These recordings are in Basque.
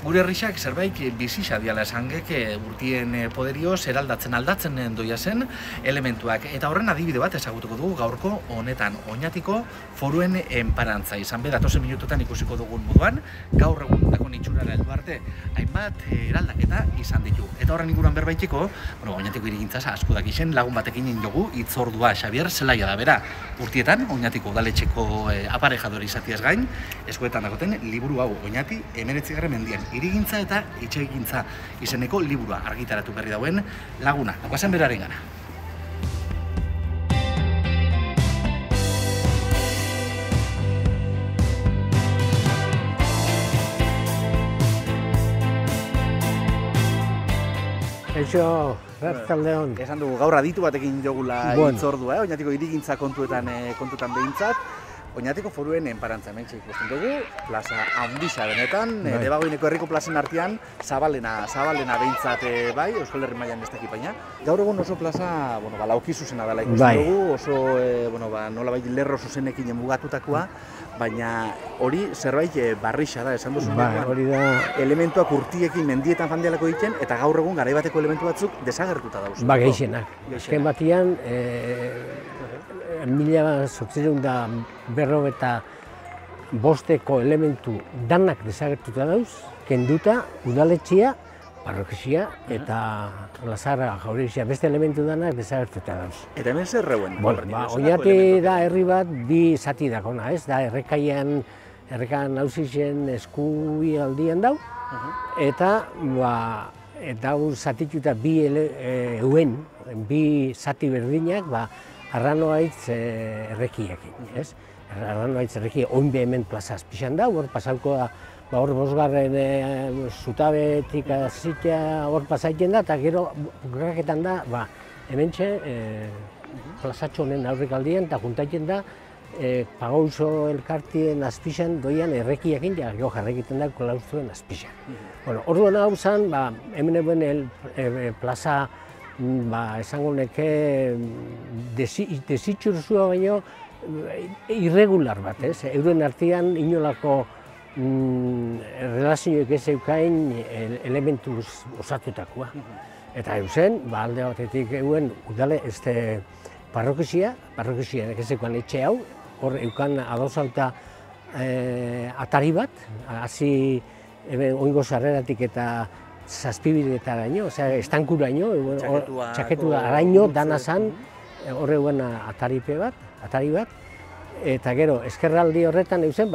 Gure herrixak zerbait bizisa diala esangek urtien poderioz eraldatzen aldatzen doia zen elementuak. Eta horren adibide bat ezagutuko dugu gaurko honetan Oñatiko foruen enparantza. Izan be, datozen minututan ikusiko dugun moduan, gaur egun dakon itxurara heldu arte, hainbat eraldaketa izan ditu. Eta horren inguruan berbaitiko, Oñatiko hirigintzaz asko dakixen lagun batekin jogu hitzordua Xabier Zelaia da bera. Urtietan, Oñatiko udaletxeko aparejadore izatiaz gain, eskuetan dagoten liburu hau Oñati 19. mendian hirigintza eta etxegintza izeneko liburua argitaratu berri dauen laguna. Goazen beraren gana. Eixo, Arratsaldeon. Esan dugu gaur aditu batekin jogula hitzordua, Oñatiko hirigintza kontutan behintzat. Oñatiko foruen enparantza hementxe ikusten dugu, plaza handisa benetan, Debagoineko herriko plazen artean zabalena behintzat bai, Euskal Herri mailan ez dakit baina. Gaur egun oso plaza, lauki zuzena dela ikusten dugu, oso nolabait lerro zuzenekin mugatutakoa, baina hori zerbait barrixa da, esan duzu. Hori da elementuak urtiekin mendietan jandialako egiten, eta gaur egun garaibateko elementu batzuk desagertuta dauz. Gehienak. Azken batian, 1995 elementu danak desagertuta dauz, kenduta udaletxea, parrokia eta Lazarra jauregizia beste elementu danak desagertuta dauz. Eta hemen zer reuen? Oñati da herri bat bi zati dakona, ez? Da errekan nauzien eskubi aldian dau, eta hau zatituta bi zati berdinak, Arranoaitz errekiekin, ez? Arranoaitz errekie oinbe hemen plaza azpixan da, hor pasauko da, hor bosgarren zutabetik azitea hor pasaiten da, eta gero bukaketan da, hementxe plazatxo honen aurrik aldien, eta juntaiten da, Pagouzo elkartien azpixan doian errekiekin, ja gero jarrekiten da klaustuen azpixan. Orduan hau zen, hemen eguen plaza, esango neke desitxurzua baino irregular bat, ez? Euren artean inolako relazioek ez eukain elementu osatutakoa. Eta eusen, alde batetik euen udale parrokizia ez eukan etxe hau, hor eukan adosauta atari bat, hasi oingo sarreratik ateratik eta zazpibidetaraino, estankuraino, txaketua araino, dana zan, horre guen atari bat, eta gero, eskerraldi horretan eusen,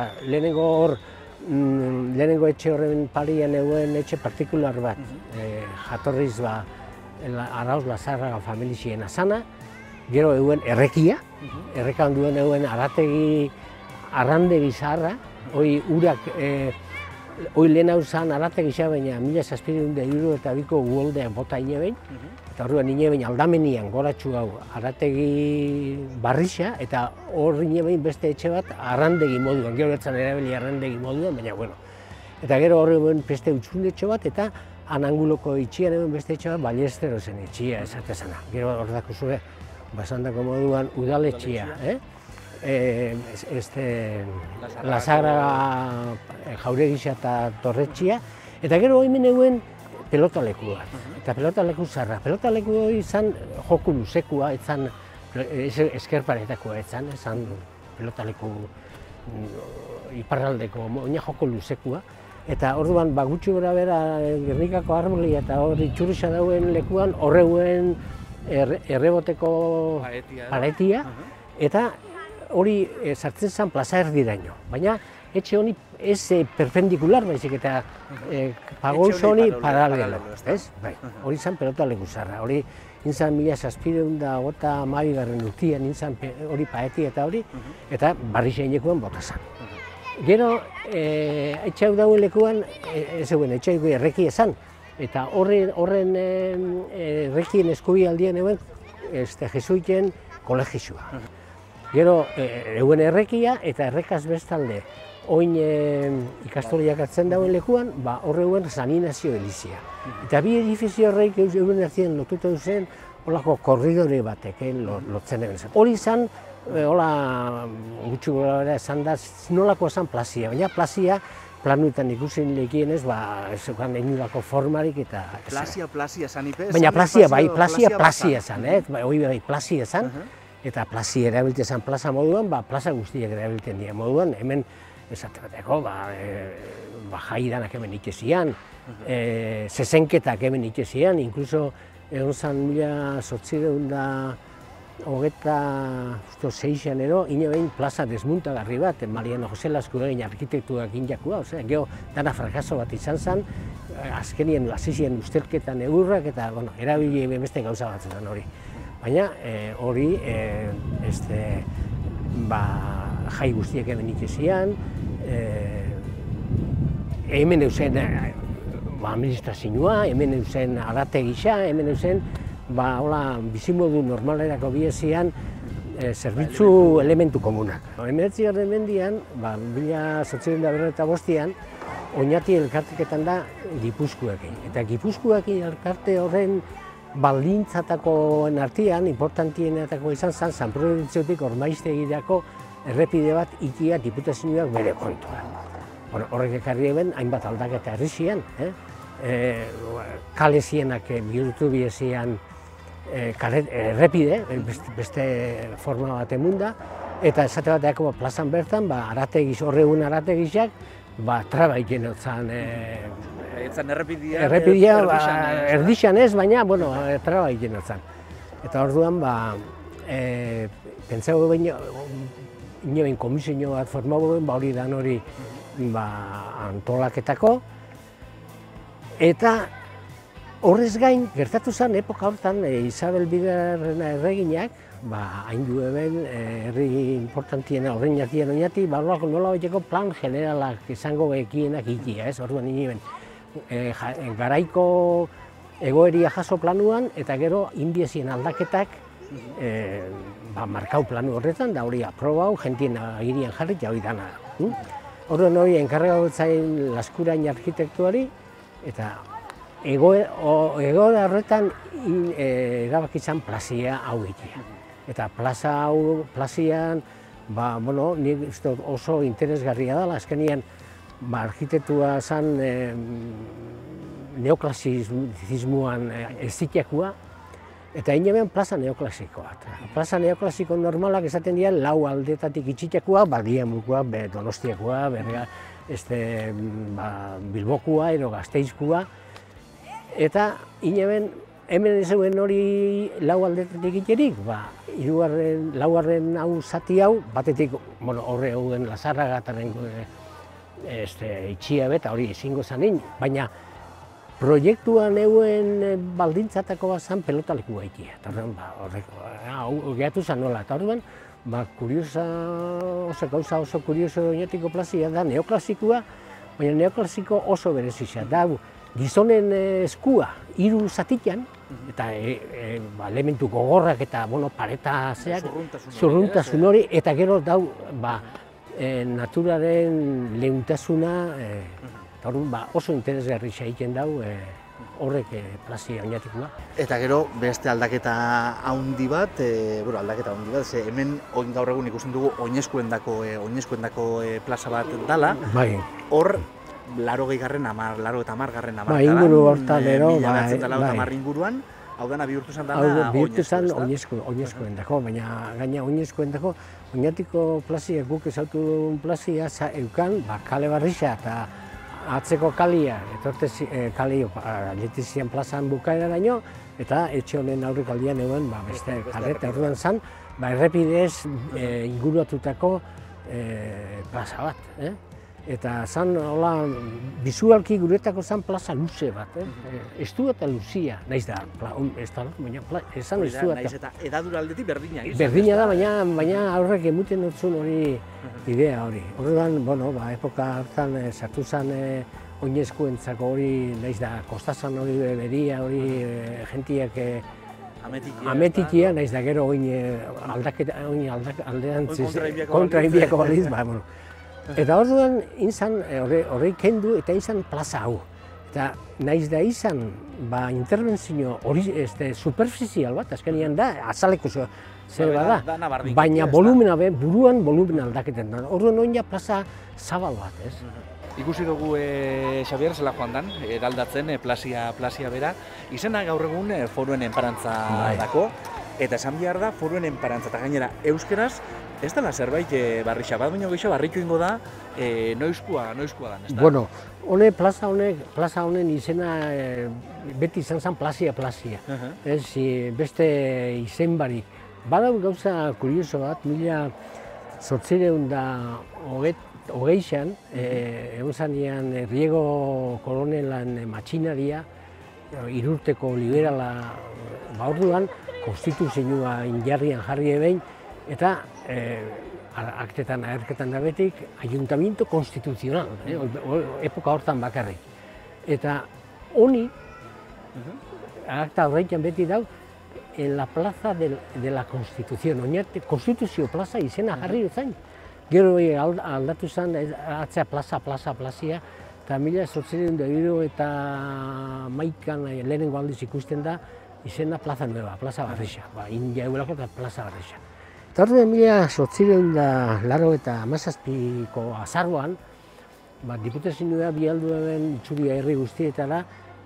lehenengo etxe horren parian eguen etxe partikular bat, jatorriz Arauz Lazarraga familizien azana, gero eguen errekia, errekan duen eguen arrandegi zaharra, hoi urak, hoi lehen hau zan arate gisa, baina 1772ko uholdean bota inebein, eta horrean inebein aldamenian goratxu hau arategi barrixa, eta hor inebein beste etxe bat arrandegi moduan, gero etzan erabili arrandegi moduan, baina bueno. Eta gero horrean beste utxundetxo bat, eta ananguloko itxian egin beste etxe bat, Ballestero zen itxia esatezana. Gero hor dako zure, basandako moduan udaletxia, Lazarra jauregisa eta torretxia, eta gero hemen eguen pelotaleku bat, eta pelotaleku zarra. Pelotaleku izan joku luzekua, eskerparetakoa izan pelotaleku iparraldeko oina joko luzekua, eta orduan gutxi gora bera Gernikako arbolia eta hori txurisa dauen lekuan horreuen erreboteko paretia, eta hori sartzen zen plaza erdiraino, baina etxe honi ez perpendikular baizik eta Pagouzo honi paralelo, ez? Hori zen pelotaleku zarra, hori nintzen 1752 urtean nintzen hori paetia eta hori, eta barri zeinekoan bota zen. Gero, etxe hau dauen lekuan, ez eguen etxe hau erreki esan, eta horren errekien eskubi aldien eguen jesuiten kolegizua. Gero, eguen errekia eta errekaz bestalde, oin ikastoriak hartzen dauen lekuan, horre eguen saninazio elizia. Eta bi edifizio horreik euren hartzien lotuta duzen, holako korridore bateken lotzen egin zen. Hori izan, hola gutxi gora esan da, nolako esan plazia, baina plazia planuetan ikusten lekienez, ez zukan enurako formarik eta... Plazia esan ipez? Baina plazia esan, hori bai plazia esan, eta plazia erabiltzen zen plaza moduan, plaza guztiak erabiltzen dira moduan, hemen esateko, jaidanak hemen itxezian, zezenketak hemen itxezian, inkluso egon zan 1826an ero, behin plaza desmuntagarri bat, Mariano José Lasku egin arkitektuak injakua, geho dana frakaso bat izan zen, azkenien hasizien ustelketan egurrak eta erabili beste gauza batzutan hori. Baina hori jai guztiak hemen itxezian, hemen eusen administrazioa, hemen eusen arategisa, hemen eusen bizimodu normalerako biezian zerbitzu elementu komunak. 19. mendian, 1895an, Oñati elkarteketan da Gipuzkoakin. Eta Gipuzkoakin elkarte horren baldintzatakoen artean, importantienetako izan zen, San Prudentziotik Ormaiztegirako errepide bat ikia diputazioak bere kontua. Horrek ekarri eben, hainbat aldaketa herrizian, kale zienak bihurtu biezian errepide, beste forma bat emunda, eta esate bateako plazan bertan, horregun arategizak, traba ikenotzan. Etzan errepidea erdixan ez, baina, traba ikenotzan. Eta orduan, pentsago behin, inoen komisio bat formago ben, hori dan hori antolaketako, eta horrez gain, gertatu zen, epoka hortan, Isabel Bigarrena erreginak, hain du eben, herri importantiena, horrein jatien oinati, nola baiteko plan generalak izango ekienak ikia, orduan inoen. Garaiko egoeria jaso planuan, eta gero indiezien aldaketak markau planu horretan, da hori aprobau, jentien agirian jarri, ja hori dana. Horren hori enkarregatu zain Laskurain arkitektuari, eta egoera horretan erabakizan plazia hau egitea. Eta plazian, nik oso interesgarria dela, azkenian arkitektua zen neoklasizismoan ezitiakua, eta inemen plaza neoklasikoa. Plaza neoklasiko normalak esaten dira lau aldetatik itxitiakua, Diamukua, Donostiakua, Bilbokua, edo Gasteizkua, eta inemen hemen ezuen hori lau aldetatik itxerik, laugarren hau zati hau, batetik horre hauen Lazarragataren itxia beta hori ezingo zanin, baina proiektuan euen baldintzatako bat zan pelotaleku gaitia. Eta horrek, gehatu zan nola. Eta horrean, gauza oso kurioso oinatiko plazia da neoklasikoa, baina neoklasiko oso berezizia. Da, gizonen eskua, hiru zatikan, eta elementu gogorrak eta pareta zeak, zurruntasun hori, eta gero dau, naturaren lehuntasuna, oso interesgarri egiten dau horrek plazia oinatikoa. Eta gero beste aldaketa handi bat, hemen gaur egun ikusten dugu oinezkoendako plaza bat dala. Hor, 80garren hamarkadan, inguru hortan ero, inguruan, hau dana bihurtu zen dana oinezkoendako, baina gaina oinezkoendako, oinatiko plazia guk ezautu duen plazia eukan, kale barrixa eta atzeko kalia, Letizien plazan bukaeraraino, eta etxe honen aurreko aldian egon beste kale, eta orduan zen, errepidez inguruatutako plaza bat. Eta zan, bizualki guretako zan plaza luze bat, estu eta luzia, nahiz da, baina esan estu eta... Nahiz eta edadura aldetik berdina. Berdina da, baina aurrek emuten dutzun hori idea hori. Horregan, epoka hartan sartu zen oinezkoentzako hori, nahiz da, kostazan hori beria, hori gentiak ametikia, nahiz da gero aldean kontrainbiako baliz, eta orduan horrek kendu eta izan plaza hau. Eta nahiz da izan intervenzio superficial bat, azkenean da, azaleko zer bada, baina buruan volumen aldaketen da. Orduan oin plaza zabal bat, ez? Ikusi dugu Xabier zela joan dan, eraldatzen plazia bera. Izena gaur egun foruen enparantza dako, eta esan behar da foruen enparantza, eta gainera euskeraz, ez dela zerbait barrixa, bat baino gehiago barritu ingo da noizkua dan, ez da? Bueno, plaza honen izena beti izan zen plazia. Ez, beste izen barik. Badau gauza kurioso bat, 1820an, egon zanean Riego kolonelan matxinaria, irurteko liberala, orduan, konstituzioa injarrian jarri ebein, eta aktetan agerketan da betik, ayuntamiento constitucional, epoka hortan bakarrik. Eta honi, akta horreitan beti dau, en la plaza de la Constitución, oinarte, Konstituzio plaza izena jarri zain. Gero aldatu zen, atzea plazia, eta 1871 lehenengo aldiz ikusten da, izena Plaza Nueva, Plaza Barrixa, India eulako eta Plaza Barrixa. Eta hori 1887ko azaroan, diputazioa bialduen itxuria herri guztietara,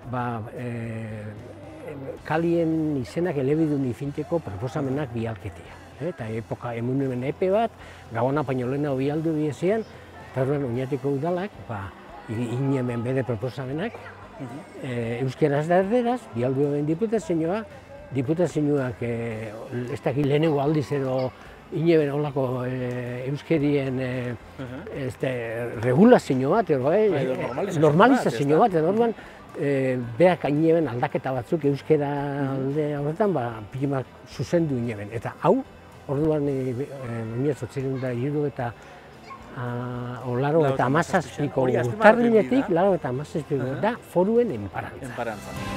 kalien izenak elebidun ifinteko proposamenak bialketia. Eta emunen epe bat, Gabona Pañolena bialdu biezean, eta horren oinatiko udalak, inemen bede proposamenak, euskeraz da erderaz, bialdu den diputazioak ez dakit lehenengo aldiz edo ineben olako euskerien regulazio bat, normalizazio bat, edo orduan, berak ineben aldaketa batzuk euskera alde horretan, pilemak zuzendu ineben. Eta hau, orduan, 1870 eta laro eta amazazpiko urtarrinetik, laro eta amazazpiko da foruen enparantza.